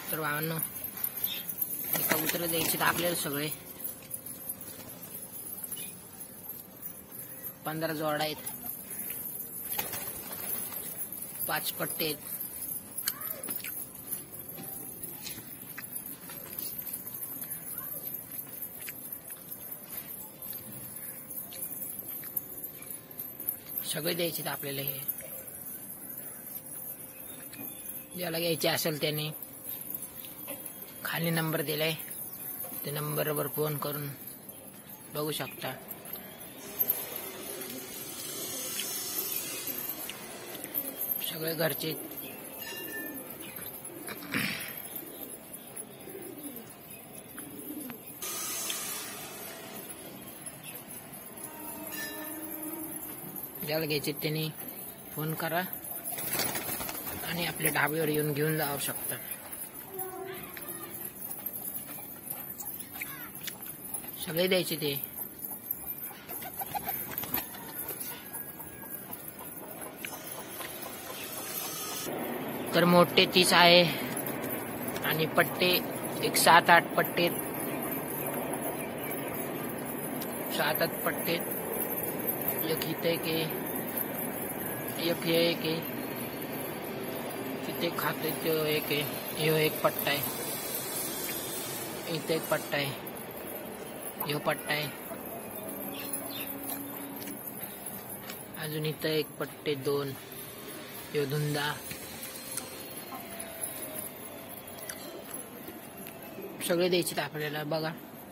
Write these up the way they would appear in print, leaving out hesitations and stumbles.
तर भावांनो कबूतर द्यायचे आपल्याला सगळे 15 जोड आहेत, 5 पट्टे आहेत. सगळे द्यायचे आपल्याला. हे ज्याला घ्यायचे असेल त्याने खाली नंबर दिलाय, त्या नंबरवर फोन करून बघू शकता. सगळे घरचे. ज्याला घ्यायचे त्यांनी फोन करा आणि आपल्या ढाब्यावर येऊन घेऊन जाऊ शकता. सगळे द्यायचे ते. तर मोठे 30 आहे आणि पट्टे एक 7-8 पट्टे, 7-8 पट्टे. एक इथे एक हे एक आहे, तिथे खाते तो एक आहे. ह्यो एक पट्टा आहे, इथे एक पट्टा आहे, ह्यो पट्टा आहे. अजून इथं एक पट्टे 2, ह्यो धुंदा. सगळे द्यायचे आपल्याला. बघा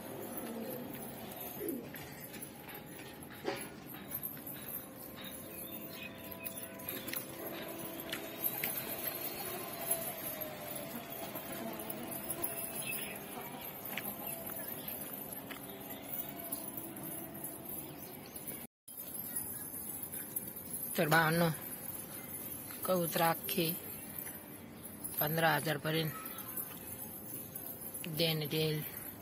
तर भावांनो कबूतर अख्खे 15,000 पर्यंत देण्यात येईल.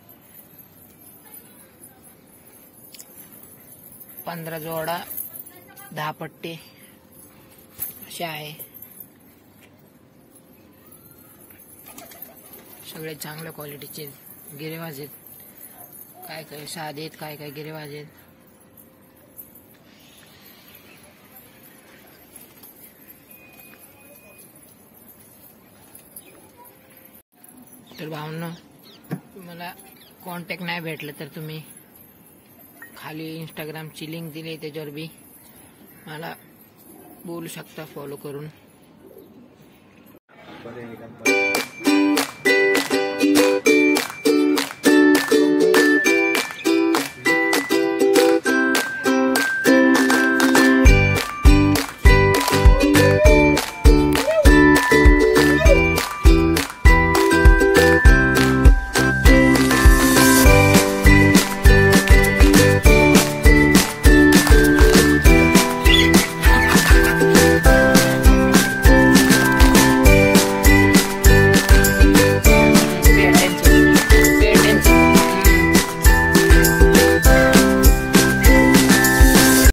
15 जोडा 10 पट्टे असे आहे. सगळे चांगल्या क्वालिटीचे गिरेबाज आहेत. काय काय साधे आहेत, काय काय गिरेबाज आहेत. तर भावांनो मला कॉन्टॅक्ट नाही भेटलं तर तुम्ही खाली इंस्टाग्रामची लिंक दिली, त्याच्यावर बी मला बोलू शकता फॉलो करून.